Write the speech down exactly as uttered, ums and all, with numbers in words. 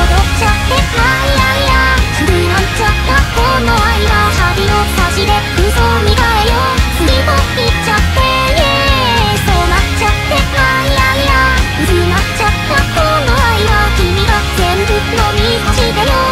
っちゃってあいやいや古くなっちゃったこの愛は針を刺して嘘みたいよ次も言っちゃってイエーそうなっちゃってあいやいや薄まっちゃったこの愛は君が全部飲み干してよ